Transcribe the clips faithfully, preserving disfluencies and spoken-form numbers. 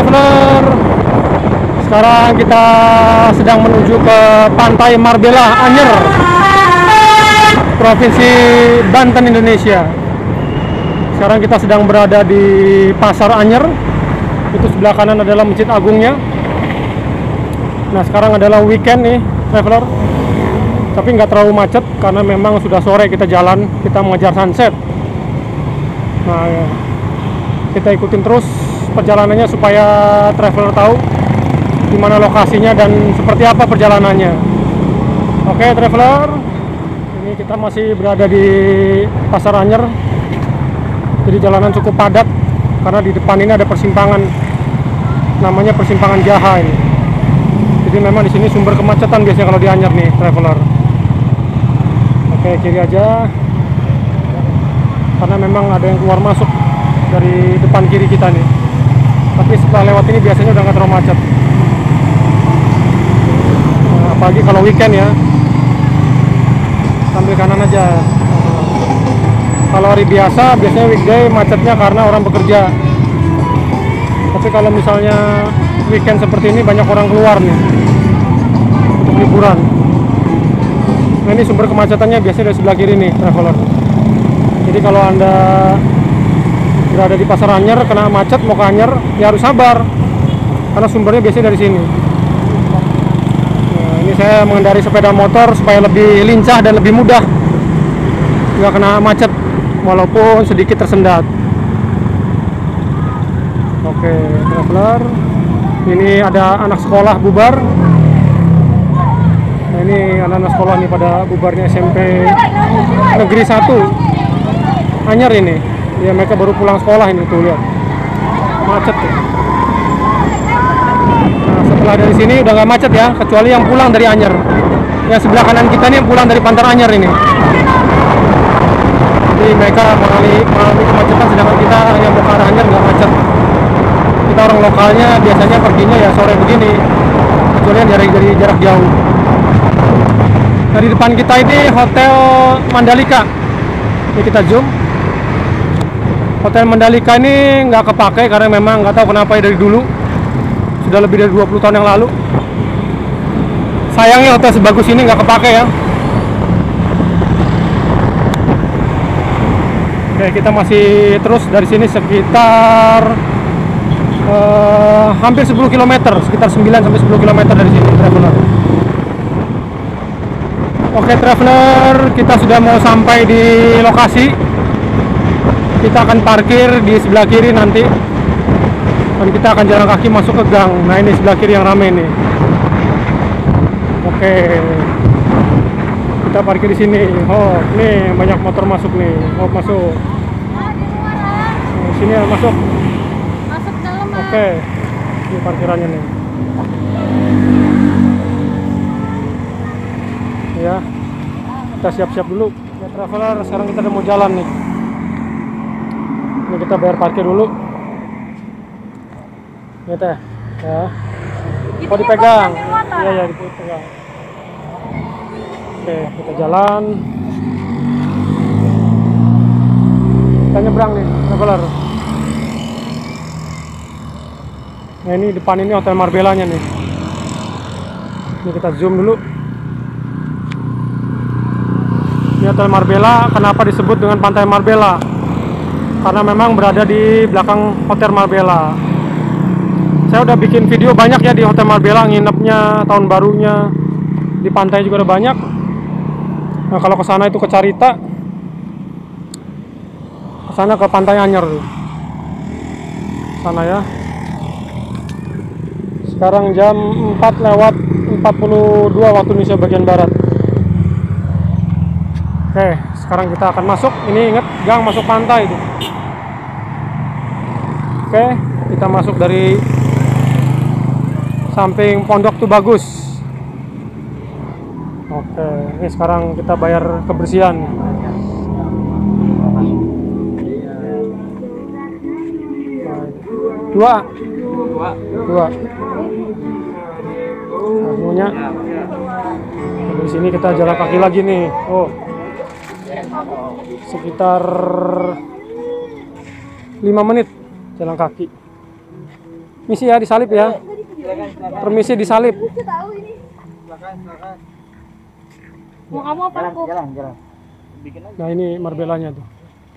traveler, sekarang kita sedang menuju ke Pantai Marbella, Anyer, Provinsi Banten, Indonesia. Sekarang kita sedang berada di Pasar Anyer. Itu sebelah kanan adalah Masjid Agungnya. Nah, sekarang adalah weekend nih, traveler. Tapi nggak terlalu macet karena memang sudah sore kita jalan, kita mengejar sunset. Nah, kita ikutin terus perjalanannya supaya traveler tahu di mana lokasinya dan seperti apa perjalanannya. Oke, traveler, ini kita masih berada di Pasar Anyer. Jadi jalanan cukup padat karena di depan ini ada persimpangan, namanya persimpangan Jaha ini. Jadi memang di sini sumber kemacetan biasanya kalau di Anyer nih, traveler. Oke, kiri aja, karena memang ada yang keluar masuk dari depan kiri kita nih. Tapi setelah lewat ini biasanya udah nggak terlalu macet. Nah, apalagi kalau weekend ya, sambil kanan aja. Kalau hari biasa biasanya weekday macetnya karena orang bekerja. Tapi kalau misalnya weekend seperti ini banyak orang keluar nih untuk liburan. Nah, ini sumber kemacetannya biasanya dari sebelah kiri nih, traveler. Jadi kalau Anda berada di Pasar Anyer kena macet mau ke Anyer, ya harus sabar karena sumbernya biasanya dari sini. Nah, ini saya mengendari sepeda motor supaya lebih lincah dan lebih mudah, nggak kena macet walaupun sedikit tersendat. Oke, traveler, ini ada anak sekolah bubar. Nah, ini anak-anak sekolah nih pada bubarnya S M P Negeri satu Anyer ini. Ya, mereka baru pulang sekolah ini, tuh lihat macet tuh. Nah, setelah dari sini udah nggak macet ya, kecuali yang pulang dari Anyer. Yang sebelah kanan kita nih yang pulang dari Pantai Anyer ini. Jadi mereka mengalami, mengalami kemacetan, sedangkan kita yang mau ke arah Anyer nggak macet. Kita orang lokalnya biasanya perginya ya sore begini, kecuali yang dari, dari jarak jauh. Nah, di depan kita ini Hotel Mandalika. Ini kita zoom. Hotel Mandalika ini nggak kepake karena memang nggak tahu kenapa ya dari dulu, sudah lebih dari dua puluh tahun yang lalu. Sayangnya hotel sebagus ini nggak kepake ya. Oke, kita masih terus dari sini sekitar uh, hampir sepuluh kilometer, sekitar sembilan sampai sepuluh kilometer dari sini, traveler. Oke, traveler, kita sudah mau sampai di lokasi. Kita akan parkir di sebelah kiri nanti, dan kita akan jalan kaki masuk ke gang. Nah, ini sebelah kiri yang rame nih. Oke, kita parkir di sini. Oh, nih banyak motor masuk nih. Oh, masuk. Nah, sini ya, masuk. Masuk dalam. Oke, ini parkirannya nih. Ya, kita siap-siap dulu. Ya, traveler, sekarang kita udah mau jalan nih. Ini kita bayar parkir dulu. Ini teh, ya. Oh, dipegang. Iya, ya, dipegang. Oke, kita jalan. Kita nyebrang nih, traveler. Nah, ini depan ini Hotel Marbellanya nih. Ini kita zoom dulu. Ini Hotel Marbella, kenapa disebut dengan Pantai Marbella? Karena memang berada di belakang Hotel Marbella. Saya udah bikin video banyak ya di Hotel Marbella, nginepnya, tahun barunya, di pantai juga ada banyak. Nah, kalau ke sana itu ke Carita, ke sana ke Pantai Anyer tuh. Sana ya. Sekarang jam empat lewat empat puluh dua waktu Indonesia bagian barat. Oke, sekarang kita akan masuk. Ini ingat, gang masuk pantai itu. Oke, kita masuk dari samping Pondok tuh bagus. Oke, ini sekarang kita bayar kebersihan. Dua. Dua. Dua. Anunya. Dari sini kita jalan kaki lagi nih. Oh. Sekitar lima menit jalan kaki. Misi ya, disalip ya. Permisi disalip. Mau kamu apa aku? Jalan, jalan. Bikin aja. Nah ini Marbellanya tuh.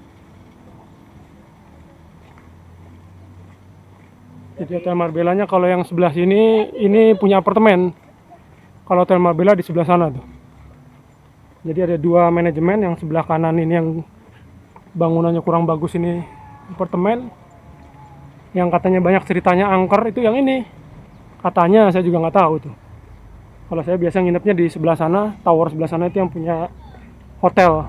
Jadi hotel Marbellanya kalau yang sebelah sini ini punya apartemen. Kalau hotel Marbella di sebelah sana tuh. Jadi ada dua manajemen, yang sebelah kanan ini yang bangunannya kurang bagus ini apartemen. Yang katanya banyak ceritanya angker itu yang ini. Katanya saya juga nggak tahu tuh. Kalau saya biasa nginepnya di sebelah sana, tower sebelah sana itu yang punya hotel.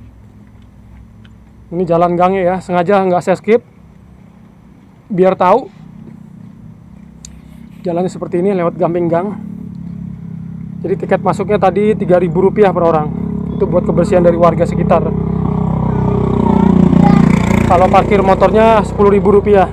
Ini jalan gangnya ya, sengaja nggak saya skip biar tahu jalannya seperti ini lewat gamping gang. Jadi tiket masuknya tadi tiga ribu rupiah per orang. Itu buat kebersihan dari warga sekitar. Kalau parkir motornya sepuluh ribu rupiah.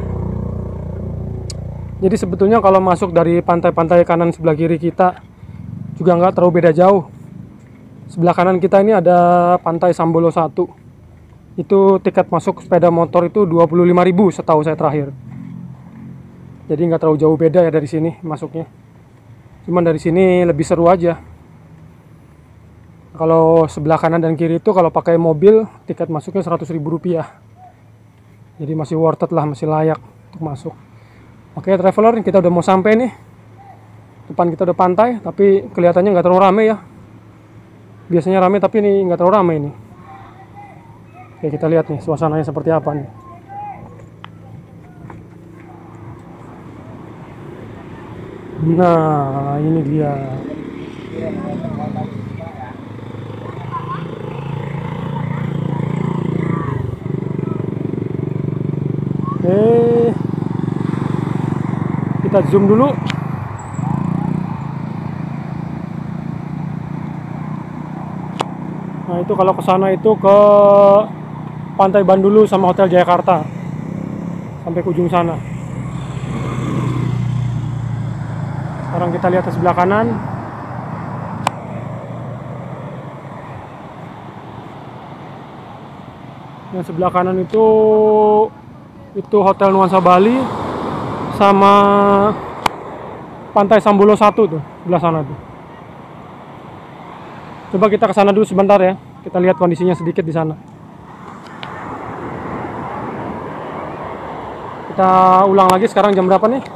Jadi sebetulnya kalau masuk dari pantai-pantai kanan sebelah kiri kita juga nggak terlalu beda jauh. Sebelah kanan kita ini ada pantai Sambolo satu. Itu tiket masuk sepeda motor itu dua puluh lima ribu setahu saya terakhir. Jadi nggak terlalu jauh beda ya dari sini masuknya. Cuman dari sini lebih seru aja. Kalau sebelah kanan dan kiri itu kalau pakai mobil tiket masuknya seratus ribu rupiah. Jadi masih worth it lah, masih layak untuk masuk. Oke traveler, kita udah mau sampai nih. Depan kita udah pantai, tapi kelihatannya nggak terlalu rame ya. Biasanya rame tapi ini nggak terlalu rame ini. Oke kita lihat nih suasananya seperti apa nih. Nah ini dia. Oke, kita zoom dulu. Nah itu kalau ke sana itu ke Pantai Bandulu sama Hotel Jayakarta sampai ke ujung sana. Sekarang kita lihat ke sebelah kanan. Yang sebelah kanan itu itu Hotel Nuansa Bali sama Pantai Sambolo satu tuh, sebelah sana tuh. Coba kita ke sana dulu sebentar ya. Kita lihat kondisinya sedikit di sana. Kita ulang lagi sekarang jam berapa nih?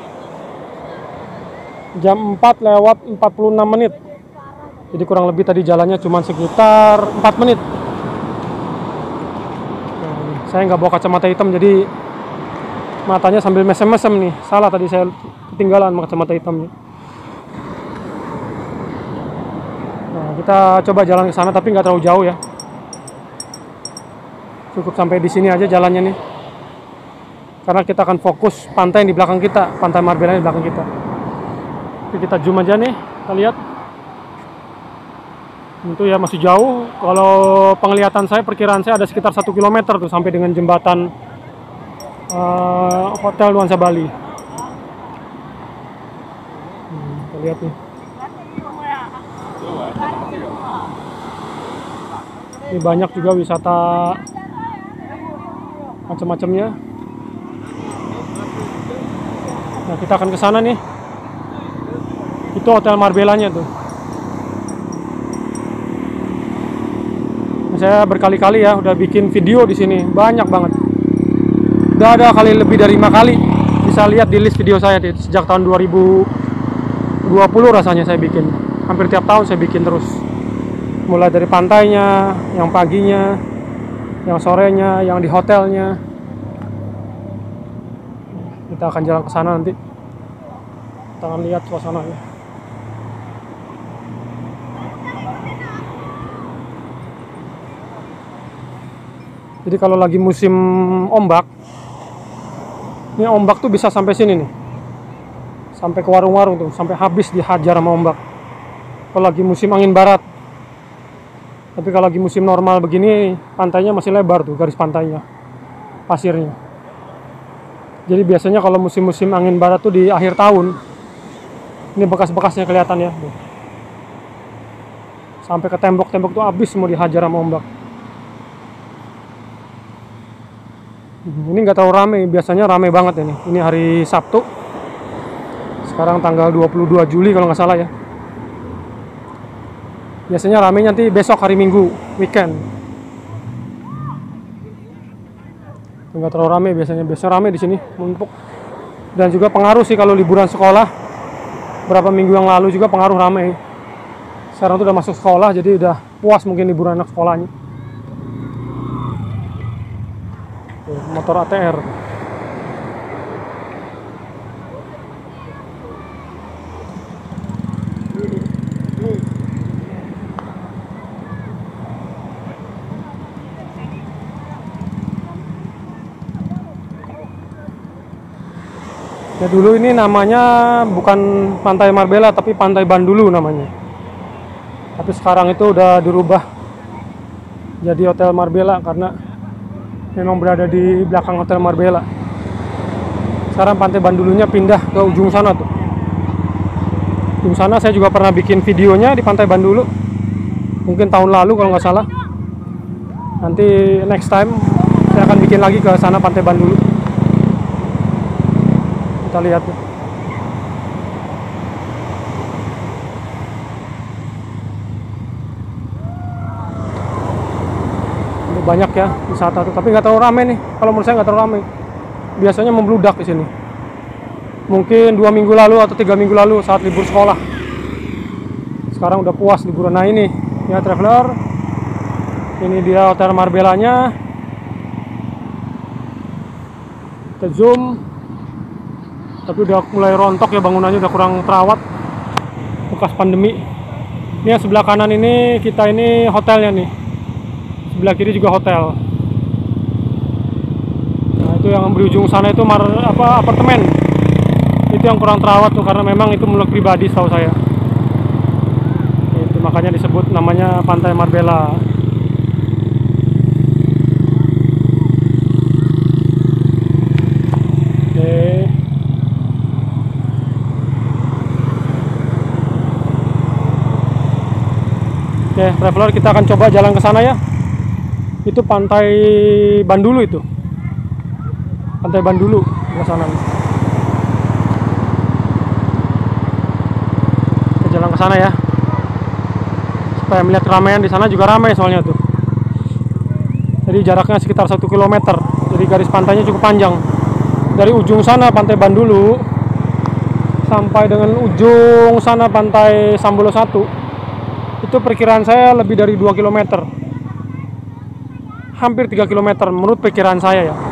Jam empat lewat empat puluh enam menit. Jadi kurang lebih tadi jalannya cuma sekitar empat menit. Saya nggak bawa kacamata hitam jadi matanya sambil mesem-mesem nih. Salah tadi saya ketinggalan kacamata hitamnya. Nah, kita coba jalan ke sana tapi nggak terlalu jauh ya. Cukup sampai di sini aja jalannya nih. Karena kita akan fokus pantai yang di belakang kita, Pantai Marbella di belakang kita. Oke, kita zoom aja nih, kita lihat. Itu ya masih jauh. Kalau penglihatan saya, perkiraan saya ada sekitar satu kilometer tuh sampai dengan jembatan uh, Hotel Nuansa Bali. Hmm, kita lihat nih. Ini banyak juga wisata macam-macamnya. Nah, kita akan ke sana nih. Itu Hotel Marbellanya tuh. Saya berkali-kali ya udah bikin video di sini, banyak banget. Udah ada kali lebih dari lima kali. Bisa lihat di list video saya sejak tahun dua ribu dua puluh rasanya saya bikin. Hampir tiap tahun saya bikin terus. Mulai dari pantainya, yang paginya, yang sorenya, yang di hotelnya. Kita akan jalan ke sana nanti. Kita akan lihat suasananya. Jadi kalau lagi musim ombak, ini ombak tuh bisa sampai sini nih, sampai ke warung-warung tuh, sampai habis dihajar sama ombak. Kalau lagi musim angin barat, tapi kalau lagi musim normal begini, pantainya masih lebar tuh garis pantainya, pasirnya. Jadi biasanya kalau musim-musim angin barat tuh di akhir tahun, ini bekas-bekasnya kelihatan ya, sampai ke tembok-tembok tuh habis semua dihajar sama ombak. Ini nggak terlalu rame, biasanya rame banget ini. Ini hari Sabtu. Sekarang tanggal dua puluh dua Juli kalau nggak salah ya. Biasanya rame nanti besok hari Minggu, weekend. Nggak terlalu rame biasanya, biasa rame di sini untuk. Dan juga pengaruh sih kalau liburan sekolah. Berapa minggu yang lalu juga pengaruh rame. Sekarang tuh udah masuk sekolah, jadi udah puas mungkin liburan anak sekolahnya. Tuh, motor A T R. Ya dulu ini namanya bukan Pantai Marbella tapi Pantai Bandulu namanya. Tapi sekarang itu udah dirubah jadi Hotel Marbella karena memang berada di belakang Hotel Marbella. Sekarang Pantai Bandulunya pindah ke ujung sana tuh. Ujung sana saya juga pernah bikin videonya di Pantai Bandulu. Mungkin tahun lalu kalau nggak salah. Nanti next time saya akan bikin lagi ke sana Pantai Bandulu. Kita lihat tuh. Banyak ya wisata tuh, tapi nggak terlalu rame nih. Kalau menurut saya nggak terlalu rame. Biasanya membludak di sini. Mungkin dua minggu lalu atau tiga minggu lalu saat libur sekolah. Sekarang udah puas liburan. Nah ini ya traveler. Ini dia Hotel Marbellanya. Kita zoom. Tapi udah mulai rontok ya bangunannya, udah kurang terawat bekas pandemi. Ini yang sebelah kanan ini kita ini hotelnya nih. Sebelah kiri juga hotel. Nah itu yang berujung sana itu mar, apa apartemen. Itu yang kurang terawat tuh karena memang itu milik pribadi setahu saya. Itu makanya disebut namanya Pantai Marbella. Oke. Oke, traveler kita akan coba jalan ke sana ya. Itu Pantai Bandulu itu. Pantai Bandulu ke sana. Kita jalan ke sana ya. Supaya melihat keramaian di sana juga ramai soalnya tuh. Jadi jaraknya sekitar satu kilometer. Jadi garis pantainya cukup panjang. Dari ujung sana Pantai Bandulu sampai dengan ujung sana Pantai Sambolo satu. Itu perkiraan saya lebih dari dua kilometer. Hampir tiga kilometer menurut perkiraan saya ya.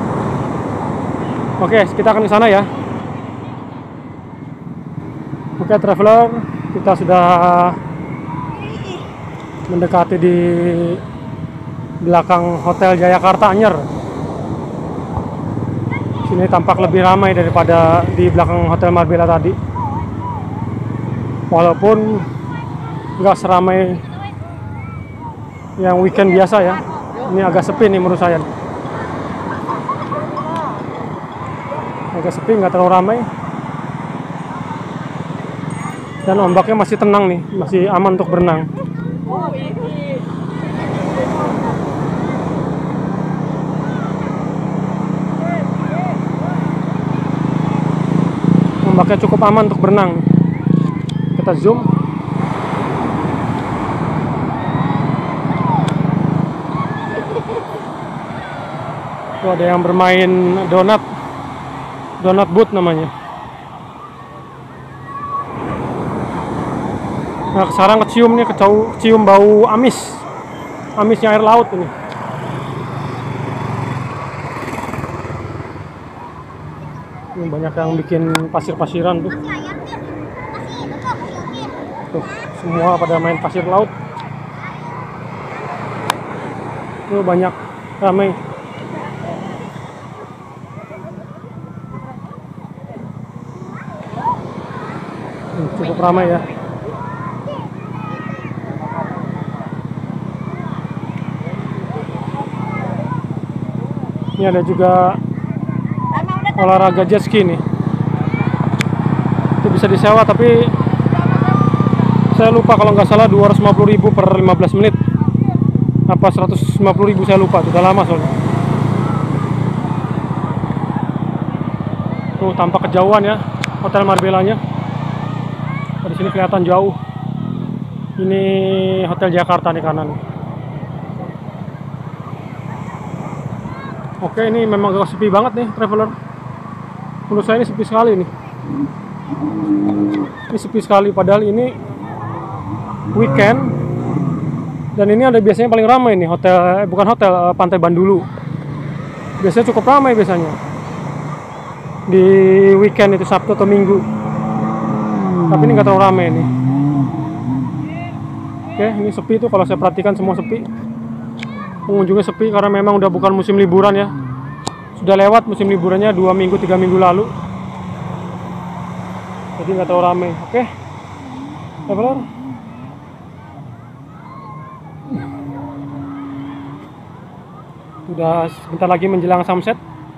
Oke, kita akan ke sana ya. Oke, traveler, kita sudah mendekati di belakang Hotel Jayakarta Anyer. Sini tampak lebih ramai daripada di belakang Hotel Marbella tadi. Walaupun nggak seramai yang weekend biasa ya. Ini agak sepi nih menurut saya. Agak sepi, nggak terlalu ramai. Dan ombaknya masih tenang nih, masih aman untuk berenang. Ombaknya cukup aman untuk berenang. Kita zoom. Tuh ada yang bermain donat, donat boot namanya. Nah sekarang kecium nih, kecium bau amis, amisnya air laut ini. Ini banyak yang bikin pasir-pasiran tuh. Tuh semua pada main pasir laut. Tuh banyak ramai. Cukup ramai ya. Ini ada juga olahraga jet ski nih. Itu bisa disewa tapi saya lupa kalau nggak salah dua ratus lima puluh ribu per lima belas menit. Apa seratus lima puluh ribu saya lupa, sudah lama soalnya. Tuh tampak kejauhan ya. Hotel Marbellanya. Oh, di sini kelihatan jauh. Ini Hotel Jakarta nih kanan. Oke, ini memang agak sepi banget nih, traveler. Menurut saya ini sepi sekali nih. Ini sepi sekali, padahal ini weekend. Dan ini ada biasanya paling ramai nih, hotel, eh, bukan hotel, eh, Pantai Bandulu. Biasanya cukup ramai biasanya. Di weekend itu Sabtu atau Minggu. Tapi ini nggak terlalu ramai nih. Oke, ini sepi tuh kalau saya perhatikan, semua sepi. Pengunjungnya sepi karena memang udah bukan musim liburan ya. Sudah lewat musim liburannya dua minggu tiga minggu lalu. Jadi nggak terlalu ramai. Oke, traveler. Udah sebentar lagi menjelang sunset.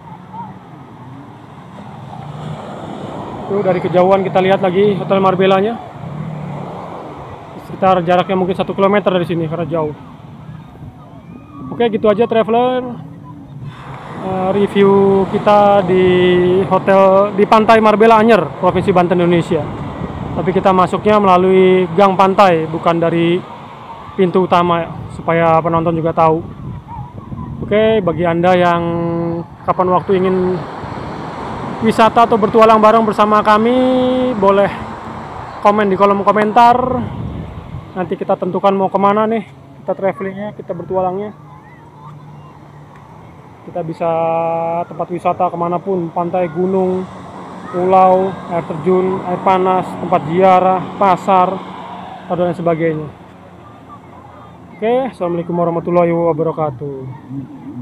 Tuh dari kejauhan kita lihat lagi Hotel Marbellanya. Sekitar jaraknya mungkin satu kilometer dari sini karena jauh. Oke, gitu aja traveler, uh, review kita di hotel di Pantai Marbella Anyer, Provinsi Banten, Indonesia. Tapi kita masuknya melalui gang pantai, bukan dari pintu utama ya, supaya penonton juga tahu. Oke, bagi Anda yang kapan waktu ingin wisata atau bertualang bareng bersama kami, boleh komen di kolom komentar. Nanti kita tentukan mau kemana nih, kita travelingnya, kita bertualangnya. Kita bisa tempat wisata kemanapun, pantai, gunung, pulau, air terjun, air panas, tempat ziarah, pasar, dan sebagainya. Oke, assalamualaikum warahmatullahi wabarakatuh.